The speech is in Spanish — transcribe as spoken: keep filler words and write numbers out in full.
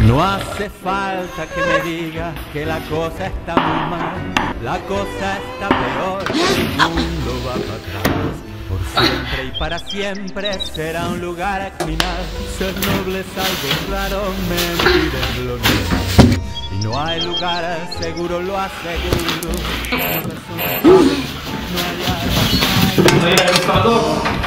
No hace falta que me digas que la cosa está muy mal, la cosa está peor, el mundo va para atrás. Por siempre y para siempre será un lugar criminal. Ser noble es algo raro, mentir es lo normal. Y no hay lugar seguro, lo aseguro. No hay